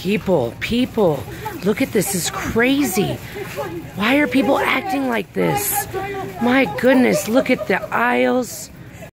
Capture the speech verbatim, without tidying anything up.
People, people, look at this. This is crazy. Why are people acting like this? My goodness, look at the aisles.